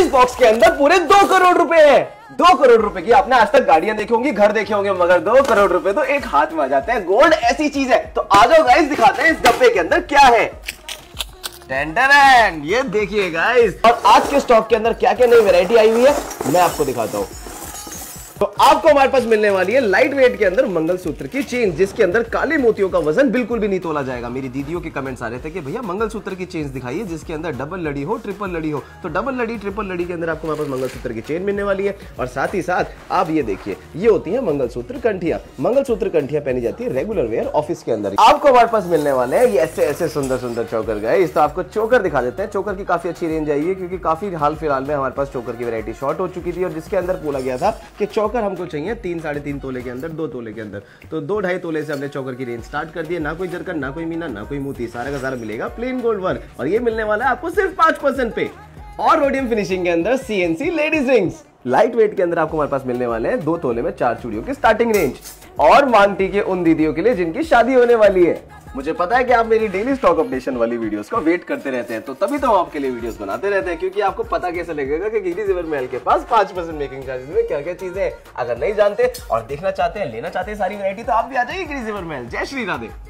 इस बॉक्स के अंदर पूरे 2 करोड़ रुपए हैं। 2 करोड़ रुपए की आपने आज तक गाड़ियां देखी होंगी, घर देखे होंगे, मगर 2 करोड़ रुपए तो एक हाथ में आ जाते हैं। गोल्ड ऐसी चीज है। तो आ जाओ गाइस, दिखाते हैं इस डब्बे के अंदर क्या है। टेंडरन, ये देखिए गाइस। और आज के स्टॉक के अंदर क्या क्या नई वैरायटी आई हुई है मैं आपको दिखाता हूं। तो आपको हमारे पास मिलने वाली है लाइट वेट के अंदर मंगलसूत्र की चेन, जिसके अंदर काले मोतियों का वजन बिल्कुल भी नहीं तोला जाएगा। मेरी दीदियों के कमेंट्स आ रहे थे कि भैया मंगलसूत्र की चेन दिखाइए जिसके अंदर डबल लड़ी हो, ट्रिपल लड़ी हो। तो डबल लड़ी, ट्रिपल लड़ी के अंदर आपको हमारे पास मंगलसूत्र की चेन मिलने वाली है। और साथ ही साथ आप ये देखिए, ये होती है मंगलसूत्र कंठिया। मंगलसूत्र कंठिया पहनी जाती है रेगुलर वेयर ऑफिस के अंदर। आपको हमारे पास मिलने वाले हैं ये ऐसे ऐसे सुंदर सुंदर चोकर गाइस। तो आपको चोकर दिखा देते हैं। चोकर की काफी अच्छी रेंज आई है, क्योंकि काफी हाल फिलहाल में हमारे पास चोकर की वैरायटी शॉर्ट हो चुकी थी, और जिसके अंदर बोला गया था कि चोकर हमको चाहिए 3-3.5 तोले के अंदर, 2 तोले के अंदर। तो 2-2.5 तोले से हमने चोकर की रेंज स्टार्ट कर दी है। ना कोई जरकन, ना कोई मीना, ना कोई मोती, सारा का सारा मिलेगा प्लेन गोल्ड वर्क। और ये मिलने वाला है आपको सिर्फ 5% पे। और रोडियम फिनिशिंग के अंदर CNC ladies rings. Light weight के अंदर आपको हमारे पास मिलने वाले हैं 2 तोले में 4 चूड़ियों की स्टार्टिंग रेंज। और मांगटी के उन दीदियों के लिए जिनकी शादी होने वाली है। मुझे पता है कि आप मेरी डेली स्टॉक अपडेशन वाली वीडियोस को वेट करते रहते हैं, तो तभी तो हम आपके लिए वीडियोस बनाते रहते हैं, क्योंकि आपको पता कैसे लगेगा कि गिरी जिवर महल के पास 5% मेकिंग चार्जेस में क्या क्या चीजें हैं। अगर नहीं जानते और देखना चाहते हैं, लेना चाहते हैं सारी वैरायटी, तो आप भी आ जाइए गिरी जिवर महल। जय श्री राधे।